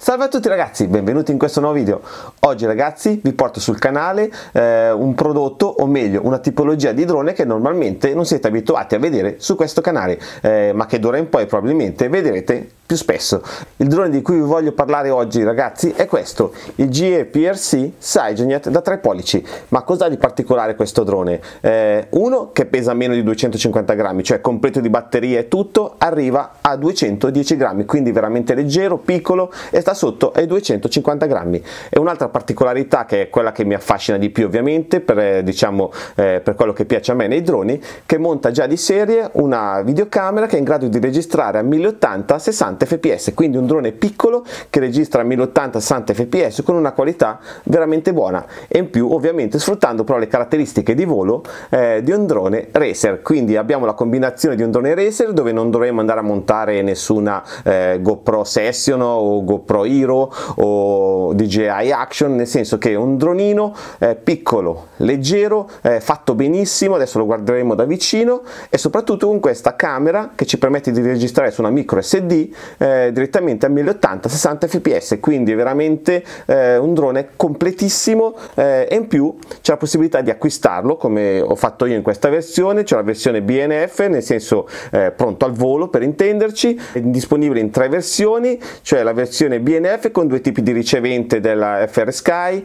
Salve a tutti ragazzi, benvenuti in questo nuovo video. Oggi ragazzi vi porto sul canale un prodotto, o meglio una tipologia di drone che normalmente non siete abituati a vedere su questo canale, ma che d'ora in poi probabilmente vedrete più spesso. Il drone di cui vi voglio parlare oggi ragazzi è questo, il GE-PRC Cyberjet da 3 pollici. Ma cosa ha di particolare questo drone? Uno, che pesa meno di 250 grammi, cioè completo di batteria e tutto, arriva a 210 grammi, quindi veramente leggero, piccolo e sta sotto ai 250 grammi. E un'altra particolarità, che è quella che mi affascina di più ovviamente per quello che piace a me nei droni, che monta già di serie una videocamera che è in grado di registrare a 1080 60 fps, quindi un drone piccolo che registra a 1080 60 fps con una qualità veramente buona, e in più ovviamente sfruttando però le caratteristiche di volo di un drone racer. Quindi abbiamo la combinazione di un drone racer dove non dovremo andare a montare nessuna GoPro Session o GoPro Hero o DJI Action, nel senso che è un dronino piccolo, leggero, fatto benissimo, adesso lo guarderemo da vicino, e soprattutto con questa camera che ci permette di registrare su una micro SD direttamente a 1080 60 fps, quindi è veramente un drone completissimo, e in più c'è la possibilità di acquistarlo come ho fatto io in questa versione. C'è la versione BNF, nel senso pronto al volo per intenderci, è disponibile in 3 versioni, cioè la versione BNF con 2 tipi di ricevente della FrSky,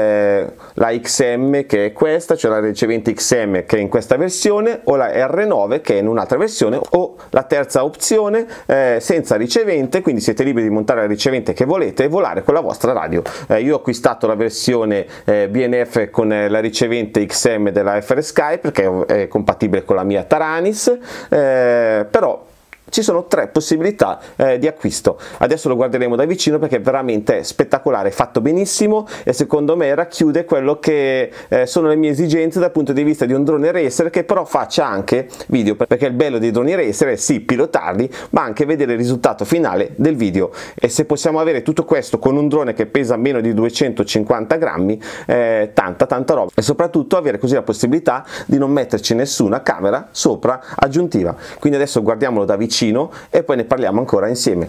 la XM che è questa, cioè la ricevente XM che è in questa versione, o la R9 che è in un'altra versione, o la terza opzione senza ricevente, quindi siete liberi di montare la ricevente che volete e volare con la vostra radio. Io ho acquistato la versione BNF con la ricevente XM della FrSky perché è compatibile con la mia Taranis, però ci sono 3 possibilità di acquisto. Adesso lo guarderemo da vicino perché è veramente spettacolare, fatto benissimo, e secondo me racchiude quello che sono le mie esigenze dal punto di vista di un drone racer che però faccia anche video, perché il bello dei droni racer è sì pilotarli ma anche vedere il risultato finale del video, e se possiamo avere tutto questo con un drone che pesa meno di 250 grammi, tanta roba, e soprattutto avere così la possibilità di non metterci nessuna camera sopra aggiuntiva. Quindi adesso guardiamolo da vicino e poi ne parliamo ancora insieme.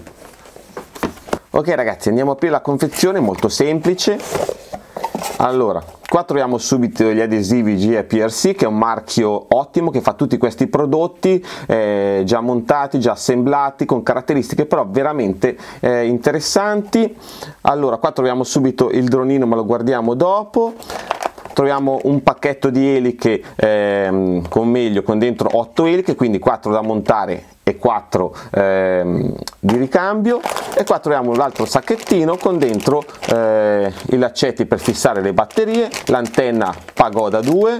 Ok ragazzi, andiamo a aprire la confezione, molto semplice. Allora, qua troviamo subito gli adesivi GE-PRC, che è un marchio ottimo che fa tutti questi prodotti già montati, già assemblati, con caratteristiche però veramente interessanti. Allora, qua troviamo subito il dronino, ma lo guardiamo dopo. Troviamo un pacchetto di eliche con dentro 8 eliche, quindi 4 da montare e 4 di ricambio, e qua troviamo l'altro sacchettino con dentro i laccetti per fissare le batterie, l'antenna Pagoda 2,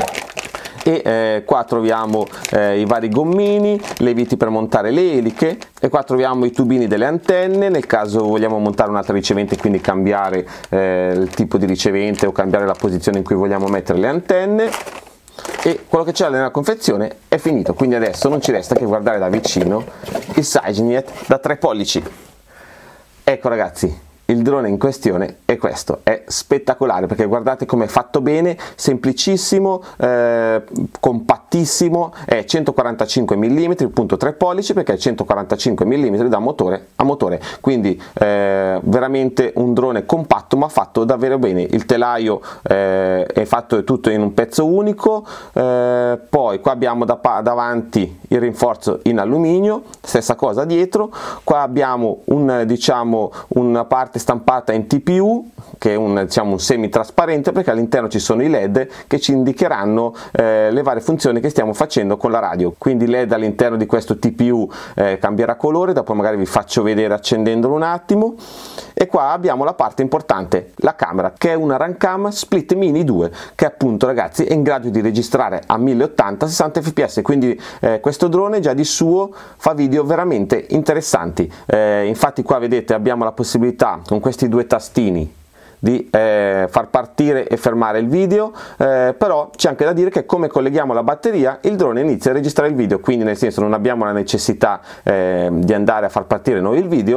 e qua troviamo i vari gommini, le viti per montare le eliche, e qua troviamo i tubini delle antenne nel caso vogliamo montare un'altra ricevente, quindi cambiare il tipo di ricevente o cambiare la posizione in cui vogliamo mettere le antenne. E quello che c'è nella confezione è finito, quindi adesso non ci resta che guardare da vicino il Cyberjet da 3 pollici. Ecco ragazzi, il drone in questione è questo, è spettacolare perché guardate come è fatto bene, semplicissimo, compattissimo, è 145 mm, punto 3 pollici perché è 145 mm da motore a motore, quindi veramente un drone compatto ma fatto davvero bene. Il telaio è fatto tutto in un pezzo unico, poi qua abbiamo davanti il rinforzo in alluminio, stessa cosa dietro, qua abbiamo una parte stampata in TPU che è un semi trasparente perché all'interno ci sono i LED che ci indicheranno le varie funzioni che stiamo facendo con la radio. Quindi il LED all'interno di questo TPU cambierà colore, dopo magari vi faccio vedere accendendolo un attimo. E qua abbiamo la parte importante, la camera, che è una Runcam Split Mini 2 che appunto ragazzi è in grado di registrare a 1080 60 fps, quindi questo drone già di suo fa video veramente interessanti. Infatti qua vedete abbiamo la possibilità con questi 2 tastini di far partire e fermare il video, però c'è anche da dire che come colleghiamo la batteria il drone inizia a registrare il video, quindi nel senso non abbiamo la necessità di andare a far partire noi il video,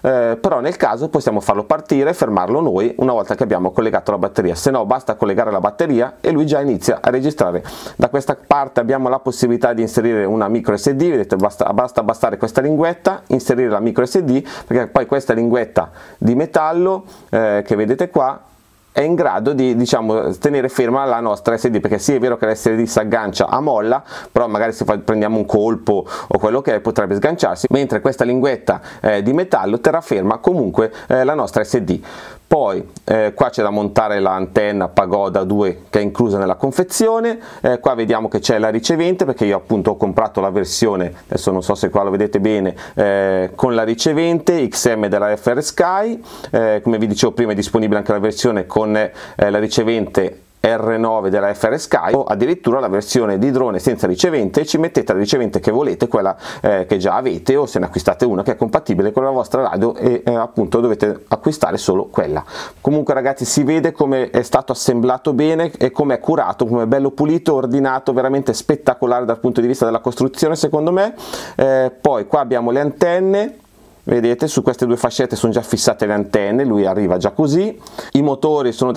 però nel caso possiamo farlo partire e fermarlo noi una volta che abbiamo collegato la batteria, se no basta collegare la batteria e lui già inizia a registrare. Da questa parte abbiamo la possibilità di inserire una micro SD, vedete, basta abbassare questa linguetta, inserire la micro SD, perché poi questa linguetta di metallo che vedete qua è in grado di, diciamo, tenere ferma la nostra SD, perché sì, è vero che la SD si aggancia a molla, però magari se prendiamo un colpo o quello che è potrebbe sganciarsi, mentre questa linguetta di metallo terrà ferma comunque la nostra SD. Poi qua c'è da montare l'antenna Pagoda 2 che è inclusa nella confezione, qua vediamo che c'è la ricevente, perché io appunto ho comprato la versione, adesso non so se qua lo vedete bene, con la ricevente XM della FR Sky, come vi dicevo prima è disponibile anche la versione con la ricevente R9 della FR Sky, o addirittura la versione di drone senza ricevente, ci mettete la ricevente che volete, quella che già avete, o se ne acquistate una che è compatibile con la vostra radio e appunto dovete acquistare solo quella. Comunque ragazzi, si vede come è stato assemblato bene e come è curato, come è bello pulito, ordinato, veramente spettacolare dal punto di vista della costruzione secondo me. Poi qua abbiamo le antenne. Vedete, su queste due fascette sono già fissate le antenne, lui arriva già così. I motori sono da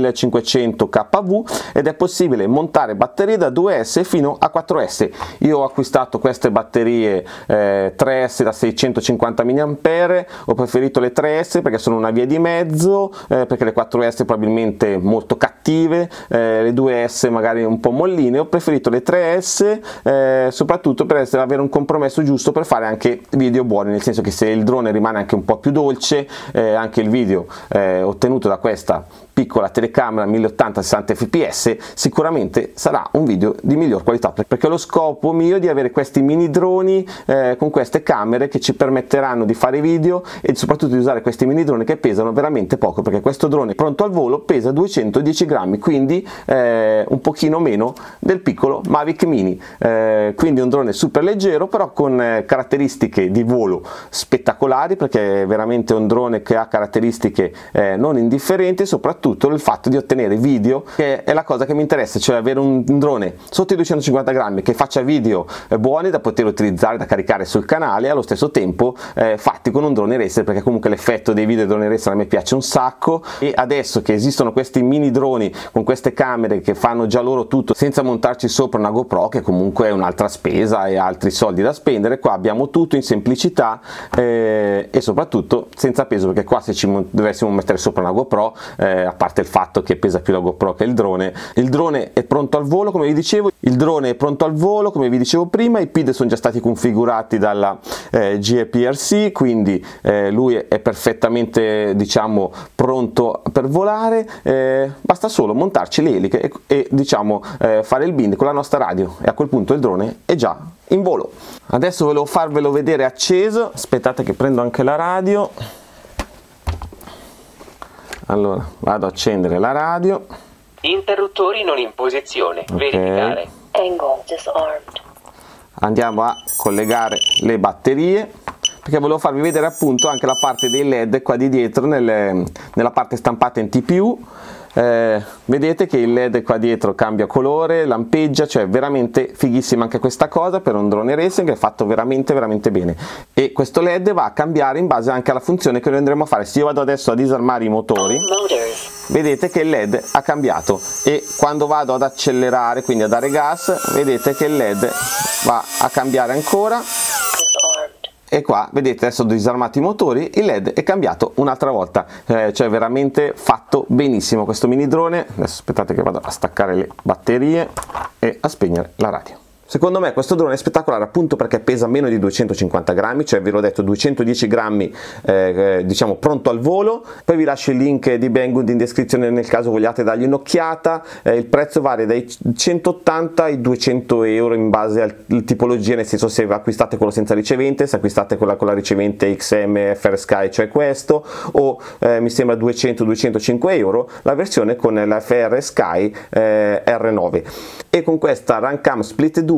4500 kV ed è possibile montare batterie da 2S fino a 4S. Io ho acquistato queste batterie 3S da 650 mAh, ho preferito le 3S perché sono una via di mezzo, perché le 4S probabilmente molto cattive, le 2S magari un po' molline. Ho preferito le 3S soprattutto per avere un compromesso giusto per fare anche video buoni, nel senso che se il drone rimane anche un po' più dolce, anche il video ottenuto da questa piccola telecamera 1080-60 fps sicuramente sarà un video di miglior qualità, perché lo scopo mio è di avere questi mini droni con queste camere che ci permetteranno di fare video e soprattutto di usare questi mini droni che pesano veramente poco, perché questo drone pronto al volo pesa 210 grammi, quindi un pochino meno del piccolo Mavic Mini, quindi un drone super leggero però con caratteristiche di volo spettacolari, perché è veramente un drone che ha caratteristiche non indifferenti, soprattutto il fatto di ottenere video, che è la cosa che mi interessa, cioè avere un drone sotto i 250 grammi che faccia video buoni da poter utilizzare, da caricare sul canale, e allo stesso tempo fatti con un drone racer, perché comunque l'effetto dei video drone racer a me piace un sacco. E adesso che esistono questi mini droni con queste camere che fanno già loro tutto senza montarci sopra una GoPro, che comunque è un'altra spesa e altri soldi da spendere, qua abbiamo tutto in semplicità e soprattutto senza peso, perché qua se ci dovessimo mettere sopra una GoPro, a parte il fatto che pesa più la GoPro che il drone è pronto al volo, come vi dicevo. Il drone è pronto al volo, come vi dicevo prima, i PID sono già stati configurati dalla GPRC, quindi lui è perfettamente, diciamo, pronto per volare, basta solo montarci le eliche e diciamo fare il bind con la nostra radio, e a quel punto il drone è già in volo. Adesso volevo farvelo vedere acceso, aspettate che prendo anche la radio. Allora, vado a accendere la radio. Interruttori non in posizione. Okay. Verificare. Angle disarmed. Andiamo a collegare le batterie, perché volevo farvi vedere appunto anche la parte dei LED qua di dietro, nella parte stampata in TPU. Vedete che il LED qua dietro cambia colore, lampeggia, cioè veramente fighissima anche questa cosa per un drone racing, è fatto veramente bene. E questo LED va a cambiare in base anche alla funzione che noi andremo a fare. Se io vado adesso a disarmare i motori, vedete che il LED ha cambiato, e quando vado ad accelerare, quindi a dare gas, vedete che il LED va a cambiare ancora. E qua vedete, adesso ho disarmato i motori, il LED è cambiato un'altra volta, cioè veramente fatto benissimo questo mini drone. Adesso aspettate che vado a staccare le batterie e a spegnere la radio. Secondo me questo drone è spettacolare appunto perché pesa meno di 250 grammi, cioè ve l'ho detto 210 grammi diciamo pronto al volo. Poi vi lascio il link di Banggood in descrizione nel caso vogliate dargli un'occhiata. Il prezzo varia dai 180 ai 200 euro in base alla tipologia, nel senso se acquistate quello senza ricevente, se acquistate quella con la ricevente XM FR Sky, cioè questo, o mi sembra 200-205 euro la versione con la FR Sky R9. E con questa Runcam Split 2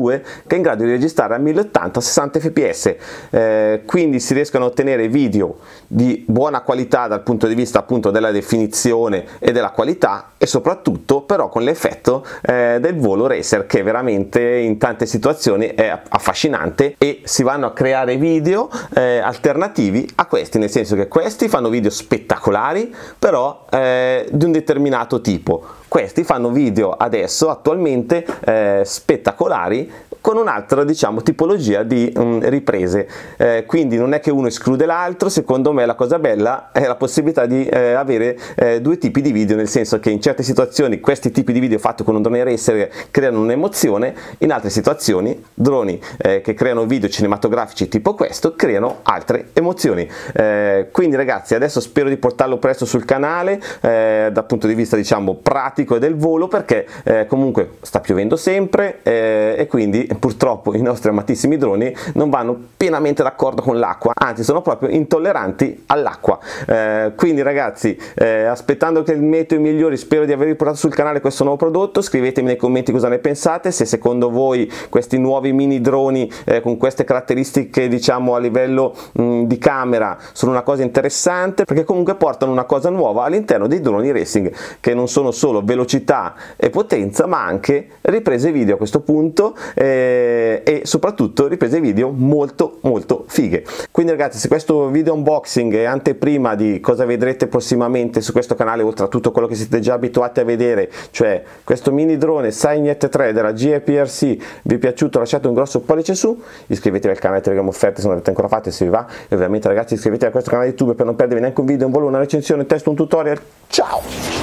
2 che è in grado di registrare a 1080 60 fps, quindi si riescono a ottenere video di buona qualità dal punto di vista appunto della definizione e della qualità, e soprattutto però con l'effetto del volo racer, che veramente in tante situazioni è affascinante, e si vanno a creare video alternativi a questi, nel senso che questi fanno video spettacolari però di un determinato tipo, questi fanno video adesso attualmente spettacolari con un'altra, diciamo, tipologia di riprese, quindi non è che uno esclude l'altro. Secondo me la cosa bella è la possibilità di avere due tipi di video, nel senso che in certe situazioni questi tipi di video fatti con un drone racer creano un'emozione, in altre situazioni droni che creano video cinematografici tipo questo creano altre emozioni. Quindi ragazzi, adesso spero di portarlo presto sul canale dal punto di vista, diciamo, pratico e del volo, perché comunque sta piovendo sempre e quindi purtroppo i nostri amatissimi droni non vanno pienamente d'accordo con l'acqua, anzi sono proprio intolleranti all'acqua. Quindi ragazzi, aspettando che il meteo migliori, spero di avervi portato sul canale questo nuovo prodotto. Scrivetemi nei commenti cosa ne pensate, se secondo voi questi nuovi mini droni con queste caratteristiche, diciamo, a livello di camera sono una cosa interessante, perché comunque portano una cosa nuova all'interno dei droni racing, che non sono solo velocità e potenza ma anche riprese video a questo punto, e soprattutto riprese video molto fighe. Quindi ragazzi, se questo video unboxing è anteprima di cosa vedrete prossimamente su questo canale, oltre a tutto quello che siete già abituati a vedere, cioè questo mini drone Cygnett 3 della GPRC, vi è piaciuto, lasciate un grosso pollice su, iscrivetevi al canale Telegram Offerte se non l'avete ancora fatto, e se vi va, e ovviamente ragazzi iscrivetevi a questo canale YouTube per non perdervi neanche un video, un volo, una recensione, un testo, un tutorial. Ciao!